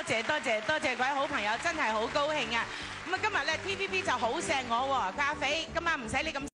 謝各位好朋友，真係好高興啊！咁啊，今日咧 TVB 就好錫我喎，佢阿肥今晚唔使你咁。